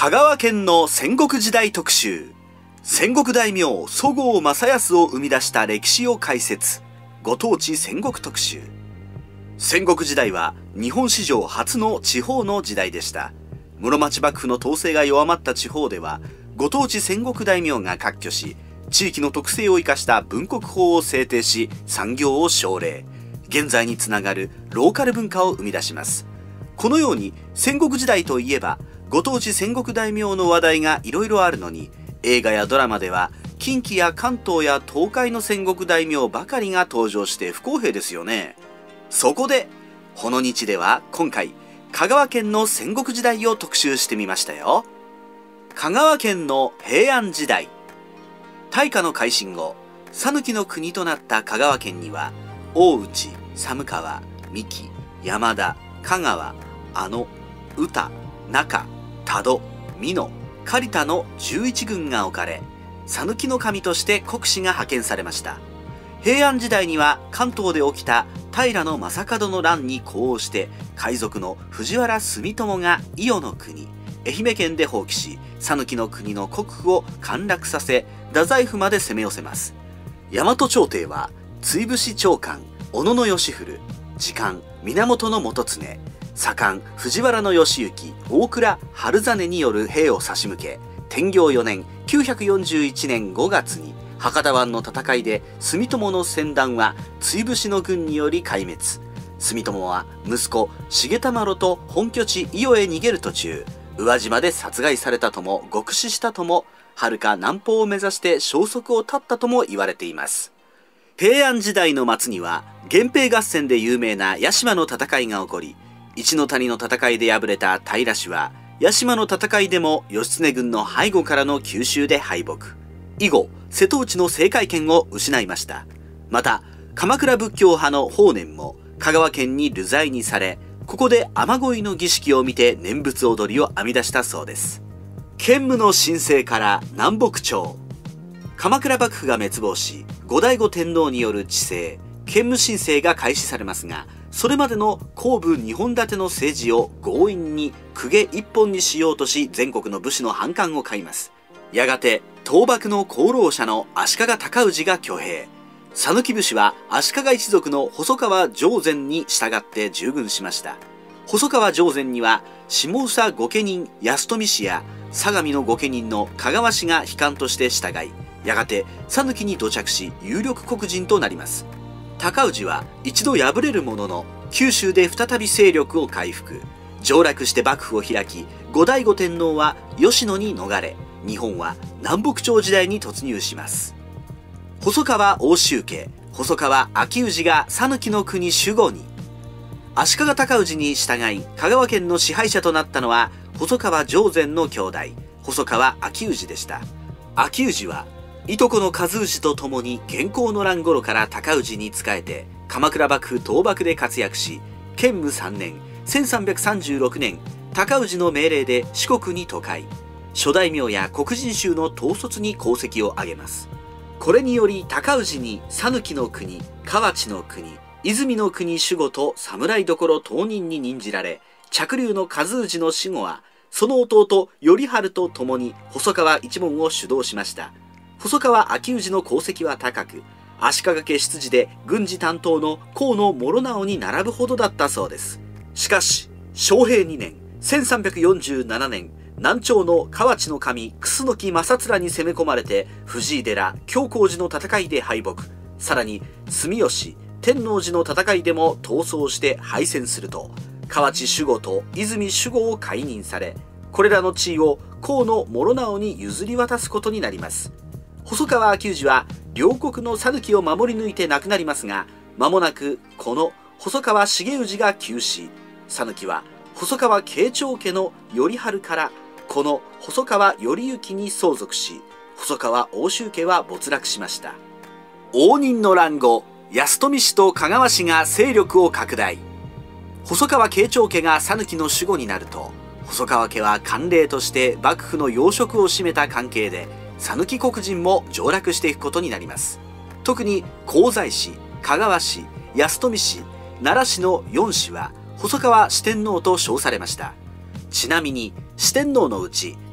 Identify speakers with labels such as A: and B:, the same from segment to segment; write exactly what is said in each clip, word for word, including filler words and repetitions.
A: 香川県の戦国時代特集。戦国大名十郷正康を生み出した歴史を解説。ご当地戦国特集。戦国時代は日本史上初の地方の時代でした。室町幕府の統制が弱まった地方では、ご当地戦国大名が割拠し、地域の特性を生かした分国法を制定し、産業を奨励。現在につながるローカル文化を生み出します。このように戦国時代といえば、ご当地戦国大名の話題がいろいろあるのに、映画やドラマでは近畿や関東や東海の戦国大名ばかりが登場して不公平ですよね。そこでほの日では今回香川県の戦国時代を特集してみましたよ。香川県の平安時代。大化の改新後、讃岐の国となった香川県には大内、寒川、三木、山田、香川、阿野、宇多、中、多度、美濃、刈田のじゅういち軍が置かれ、讃岐の神として国司が派遣されました。平安時代には関東で起きた平将門の乱に呼応して、海賊の藤原住友が伊予の国、愛媛県で蜂起し、讃岐の国の国府を陥落させ、太宰府まで攻め寄せます。大和朝廷は、追伏長官、小野義古、次官、源元常、左官、藤原義行、大倉春実による兵を差し向け、天行よねんきゅうひゃくよんじゅういちねんごがつに博多湾の戦いで住友の船団は追伏の軍により壊滅。住友は息子重田麻呂と本拠地伊予へ逃げる途中、宇和島で殺害されたとも獄死したとも、遥か南方を目指して消息を絶ったとも言われています。平安時代の末には源平合戦で有名な屋島の戦いが起こり、一ノ谷の戦いで敗れた平氏は、屋島の戦いでも義経軍の背後からの急襲で敗北。以後、瀬戸内の政界権を失いました。また、鎌倉仏教派の法然も香川県に流罪にされ、ここで雨乞いの儀式を見て念仏踊りを編み出したそうです。建武の新政から南北朝。鎌倉幕府が滅亡し、後醍醐天皇による治世、建武新政が開始されますが、それまでの後部にほん立ての政治を強引に公家一本にしようとし、全国の武士の反感を買います。やがて倒幕の功労者の足利尊氏が挙兵。讃岐武士は足利一族の細川定禅に従って従軍しました。細川定禅には下総御家人安富氏や相模の御家人の香川氏が批官として従い、やがて讃岐に土着し有力国人となります。尊氏は一度敗れるものの、九州で再び勢力を回復。上洛して幕府を開き、後醍醐天皇は吉野に逃れ、日本は南北朝時代に突入します。細川奥州家、細川秋氏が讃岐の国守護に。足利尊氏に従い、香川県の支配者となったのは、細川定禅の兄弟、細川秋氏でした。秋氏はいとこの和氏と共に元寇の乱頃から尊氏に仕えて、鎌倉幕府倒幕で活躍し、建武さんねんせんさんびゃくさんじゅうろくねん、尊氏の命令で四国に渡海、諸大名や黒人衆の統率に功績を挙げます。これにより尊氏に讃岐の国、河内の国、泉の国守護と侍所当人に任じられ、嫡流の和氏の死後はその弟頼治と共に細川一門を主導しました。細川秋氏の功績は高く、足利家出自で軍事担当の河野諸直に並ぶほどだったそうです。しかし正平にねんせんさんびゃくよんじゅうななねん、南朝の河内の神楠木正面に攻め込まれて、藤井寺京光寺の戦いで敗北。さらに住吉天王寺の戦いでも逃走して敗戦すると、河内守護と泉守護を解任され、これらの地位を河野諸直に譲り渡すことになります。細川秋氏は両国の讃岐を守り抜いて亡くなりますが、間もなくこの細川重氏が急死。讃岐は細川慶長家の頼治からこの細川頼之に相続し、細川奥州家は没落しました。応仁の乱後、安富氏と香川氏が勢力を拡大。細川慶長家が讃岐の守護になると、細川家は慣例として幕府の要職を占めた関係で、讃岐国人も上洛していくことになります。特に香西氏、香川氏、安富氏、奈良市のよん氏は細川四天王と称されました。ちなみに四天王のうち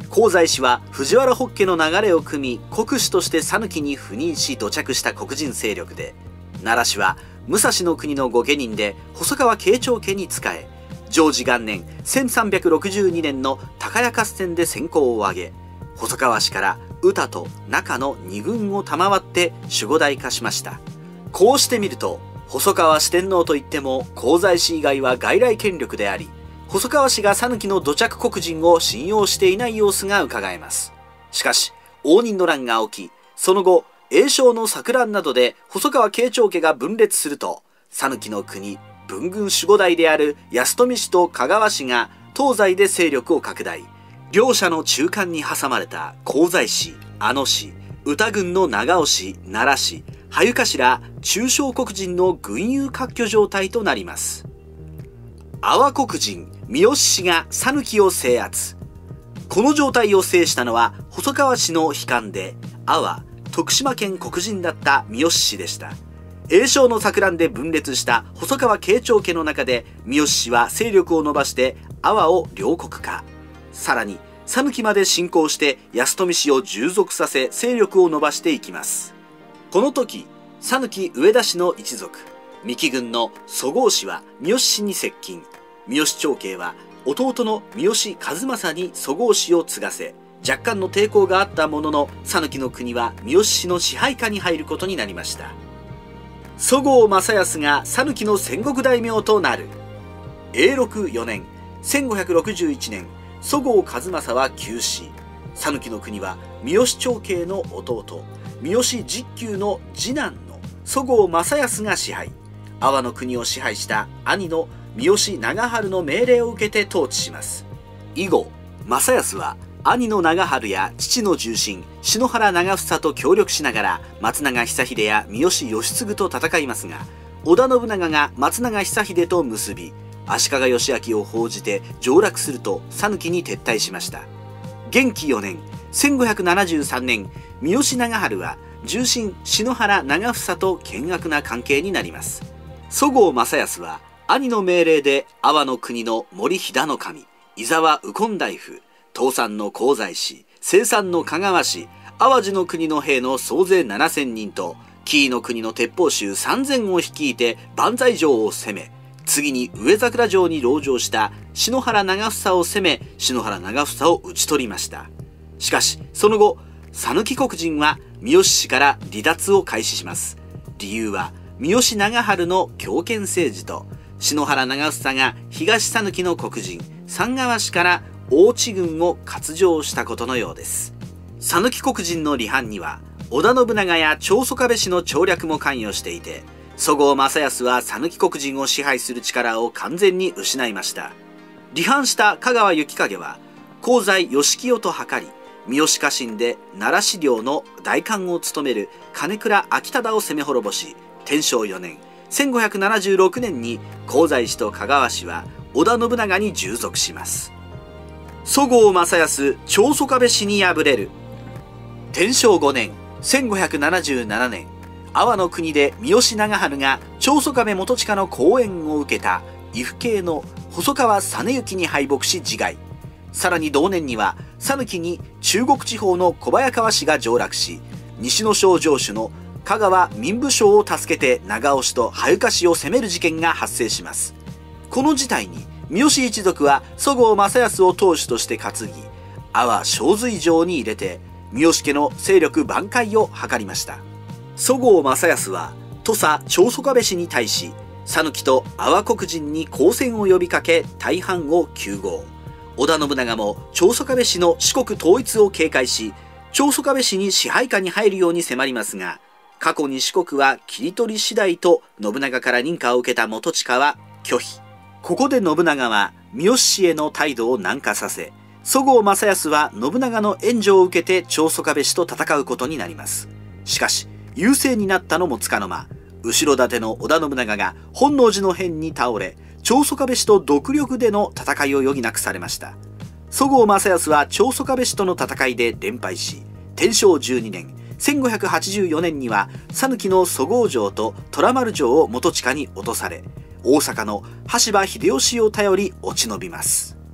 A: 香西氏は藤原北家の流れを組み、国主として讃岐に赴任し土着した黒人勢力で、奈良氏は武蔵の国の御家人で細川慶長家に仕え、承治元年せんさんびゃくろくじゅうにねんの高谷合戦で戦功を挙げ、細川氏から宇多と中のに軍を賜って守護代化しました。こうしてみると、細川四天王といっても香西氏以外は外来権力であり、細川氏が讃岐の土着黒人を信用していない様子が伺えます。しかし応仁の乱が起き、その後栄昌の錯乱などで細川慶長家が分裂すると、讃岐の国文軍守護代である安富氏と香川氏が東西で勢力を拡大。両者の中間に挟まれた香西氏、阿野氏、宇多郡の長尾氏、奈良氏、羽生頭、中小黒人の群雄割拠状態となります。阿波黒人三好氏が讃岐を制圧。この状態を制したのは細川氏の悲観で、阿波徳島県黒人だった三好氏でした。栄昌の錯乱で分裂した細川慶長家の中で、三好氏は勢力を伸ばして阿波を領国化。さらに讃岐まで侵攻して安富氏を従属させ勢力を伸ばしていきます。この時、讃岐上田氏の一族三木郡の十河氏は三好氏に接近。三好長兄は弟の三好和正に十河氏を継がせ、若干の抵抗があったものの、讃岐の国は三好氏の支配下に入ることになりました。十河正康が讃岐の戦国大名となる。永禄よねんせんごひゃくろくじゅういちねん、十河和正は急死。讃岐の国は三好長兄の弟、三好実久の次男の十河正康が支配。阿波の国を支配した兄の三好長春の命令を受けて統治します。以後正康は兄の長春や父の重臣篠原長房と協力しながら松永久秀や三好義継と戦いますが、織田信長が松永久秀と結び、足利義昭を報じて上洛すると讃岐に撤退しました。元亀よねんせんごひゃくななじゅうさんねん、三好長春は重臣篠原長房と険悪な関係になります。十河正康は兄の命令で阿波の国の森飛騨守、伊沢右近大夫、東山の香西氏、西山の香川氏、淡路の国の兵の総勢ななせんにんと、紀伊の国の鉄砲衆さんぜんを率いて万歳城を攻め、次に上桜城に籠城した篠原長房を攻め、篠原長房を討ち取りました。しかしその後、讃岐黒人は三好氏から離脱を開始します。理由は三好長春の強権政治と、篠原長房が東讃岐の黒人三川氏から大地軍を割譲したことのようです。讃岐黒人の離反には織田信長や長宗我部氏の調略も関与していて、十河正康は讃岐黒人を支配する力を完全に失いました。離反した香川幸景は香西義清と図り、三好家臣で奈良市領の代官を務める金倉昭忠を攻め滅ぼし、天正よねんせんごひゃくななじゅうろくねんに香西氏と香川氏は織田信長に従属します。十河正康長宗我部氏に敗れる。天正ごねんせんごひゃくななじゅうななねん、阿波の国で三好長春が長宗我部元親の講演を受けた岐阜系の細川実行に敗北し自害。さらに同年には讃岐に中国地方の小早川氏が上洛し、西の省城主の香川民部省を助けて長尾氏と羽生氏を攻める事件が発生します。この事態に三好一族は十河正康を当主として担ぎ、阿波正髄城に入れて三好家の勢力挽回を図りました。十河正康は土佐長宗我部氏に対し、讃岐と阿波黒人に抗戦を呼びかけ大半を救護。織田信長も長宗我部氏の四国統一を警戒し、長宗我部氏に支配下に入るように迫りますが、過去に四国は切り取り次第と信長から認可を受けた元親は拒否。ここで信長は三好氏への態度を軟化させ、十河正康は信長の援助を受けて長宗我部氏と戦うことになります。しかし優勢になったのもつかの間、後ろ盾の織田信長が本能寺の変に倒れ、長宗我部氏と独力での戦いを余儀なくされました。十河正康は長宗我部氏との戦いで連敗し、天正じゅうにねんせんごひゃくはちじゅうよねんには讃岐の十河城と虎丸城を元親に落とされ、大阪の羽柴秀吉を頼り落ち延びます。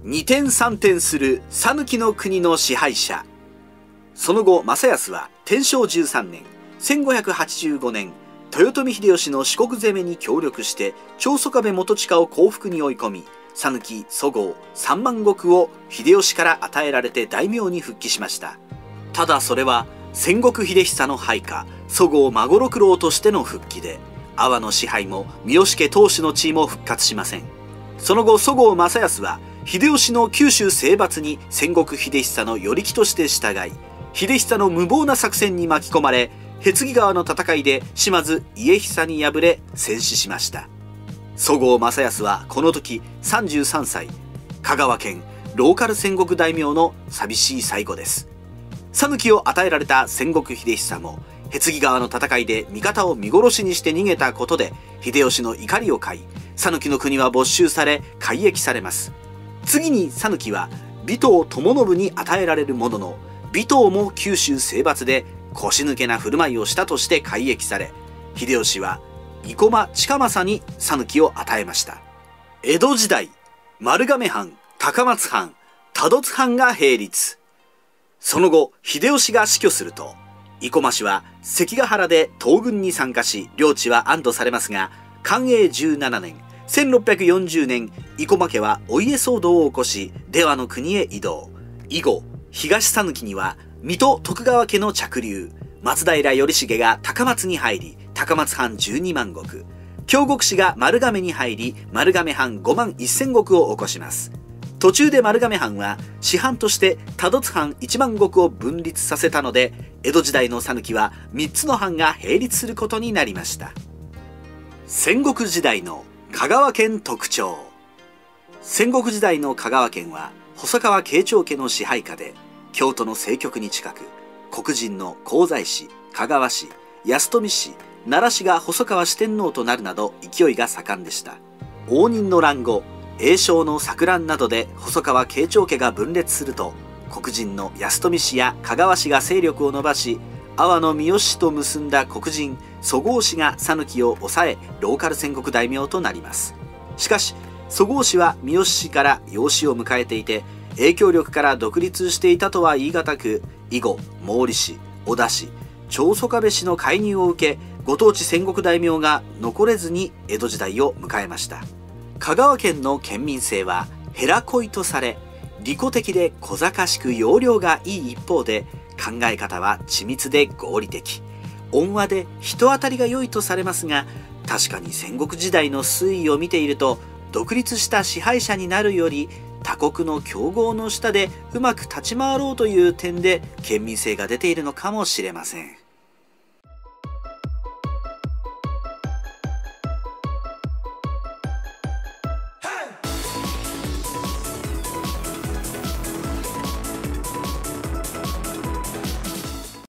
A: 二転三転する讃岐の国の支配者。その後正康は天正じゅうさんねんせんごひゃくはちじゅうごねん豊臣秀吉の四国攻めに協力して長宗我部元親を降伏に追い込み、讃岐、十郷、三万石を秀吉から与えられて大名に復帰しました。ただそれは戦国秀久の配下、十郷孫六郎としての復帰で、阿波の支配も三好家当主の地位も復活しません。その後十郷正康は秀吉の九州征伐に戦国秀久の与力として従い、秀久の無謀な作戦に巻き込まれ、へつぎ川の戦いで島津家久に敗れ戦死しました。十郷正康はこの時さんじゅうさんさい、香川県ローカル戦国大名の寂しい最後です。讃岐を与えられた戦国秀久も、へつぎ川の戦いで味方を見殺しにして逃げたことで秀吉の怒りを買い、讃岐の国は没収され改易されます。次に讃岐は尾藤友信に与えられるものの、尾藤も九州征伐で腰抜けな振る舞いをしたとして改易され、秀吉は生駒近政に讃岐を与えました。江戸時代、丸亀藩、高松藩、多度津藩が並立。その後秀吉が死去すると、生駒氏は関ヶ原で東軍に参加し、領地は安堵されますが、寛永じゅうななねんせんろっぴゃくよんじゅうねん、生駒家はお家騒動を起こし、出羽の国へ移動。以後東讃岐には水戸徳川家の嫡流松平頼重が高松に入り、高松藩じゅうにまん石、京極氏が丸亀に入り、丸亀藩ごまんせん石を起こします。途中で丸亀藩は師範として多度津藩いちまん石を分立させたので、江戸時代の讃岐はみっつの藩が並立することになりました。戦国時代の香川県特徴。戦国時代の香川県は細川慶長家の支配下で、京都の政局に近く、黒人の香西氏、香川氏、安富氏、奈良氏が細川四天王となるなど勢いが盛んでした。応仁の乱後、栄昌の錯乱などで細川慶長家が分裂すると、黒人の安富氏や香川氏が勢力を伸ばし、阿波の三好氏と結んだ黒人十郷氏が讃岐を抑え、ローカル戦国大名となります。しかし十郷氏は三好氏から養子を迎えていて、影響力から独立していたとは言い難く、以後毛利氏、織田氏、長宗我部氏の介入を受け、ご当地戦国大名が残れずに江戸時代を迎えました。香川県の県民性はへらこいとされ、利己的で小賢しく要領がいい一方で、考え方は緻密で合理的、温和で人当たりが良いとされますが、確かに戦国時代の推移を見ていると、独立した支配者になるより他国の強豪の下でうまく立ち回ろうという点で県民性が出ているのかもしれません。